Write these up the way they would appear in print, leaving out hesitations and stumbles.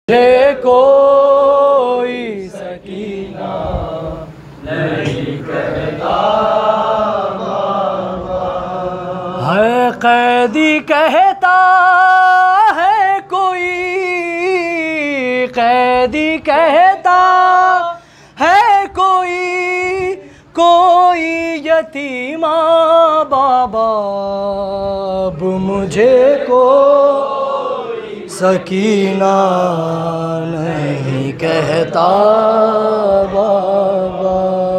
मुझे कोई सकीना नहीं कहता है, कैदी कहता है कोई, कैदी कहता है कोई, कोई यतीमा बाबा अब मुझे कोई सकीना नहीं कहता बाबा,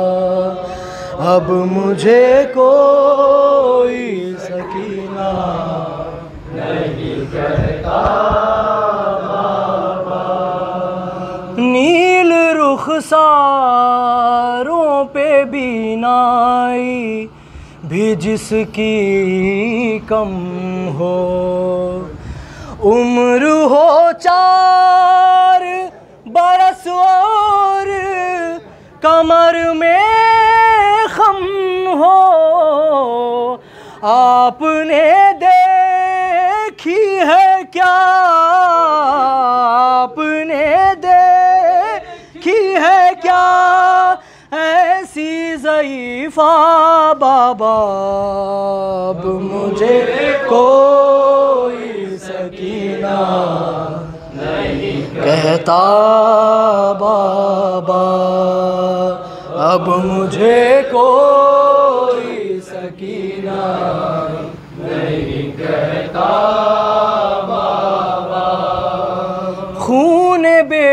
अब मुझे कोई सकीना नहीं कहता बाबा। नील रुखसारों पे बीनाई भी जिसकी कम हो, उम्र हो 4 बरस और कमर में खम हो, आपने देखी है क्या, आपने देखी है क्या ऐसी ज़ईफ़ा बाबा, अब मुझे कोई सकीना नहीं कहता बाबा, अब मुझे कोई सकीना नहीं कहता बाबा। खून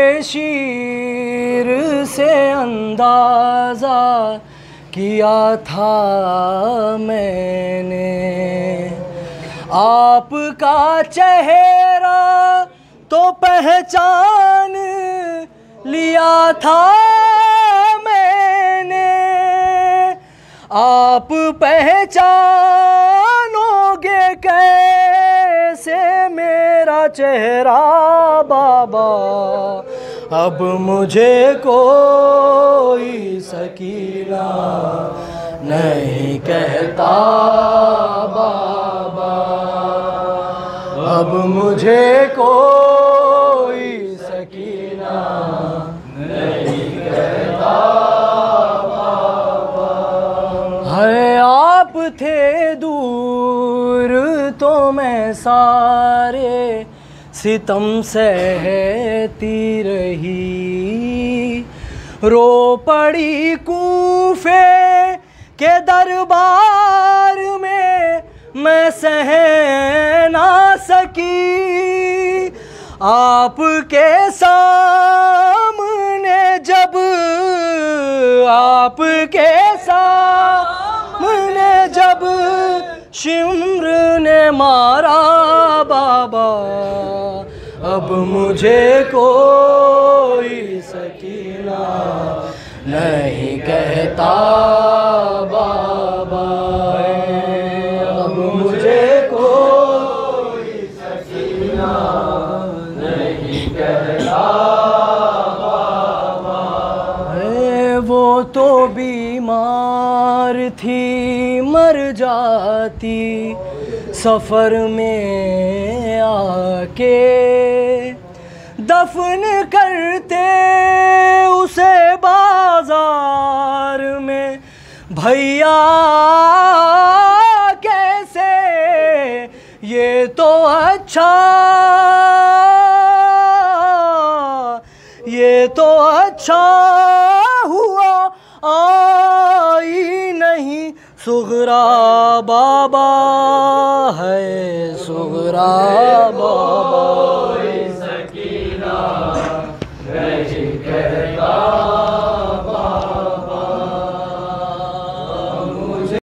बेशीर से अंदाज़ा किया था मैंने, आपका चेहरा तो पहचान लिया था मैंने, आप पहचानोगे कैसे मेरा चेहरा बाबा, अब मुझे कोई सकीना नहीं कहता बाबा, अब मुझे कोई सकीना नहीं कहता बाबा। है आप थे दूर तो मैं सारे सितम सहती रही, रो पड़ी कूफे के दरबार में मैं सह ना सकी, आपके सामने जब, आपके सामने जब शिम्र ने मारा बाबा, अब मुझे कोई सकीना नहीं कहता बाबा, अब मुझे कोई सकीना नहीं कहता बाबा। वो तो बीमार थी मर जाती सफ़र में आके, दफन करते उसे बाजार में भैया कैसे, ये तो अच्छा, ये तो अच्छा हुआ आई नहीं सुगरा बाबा, है सुगरा बाबा, सकीना नहीं कहता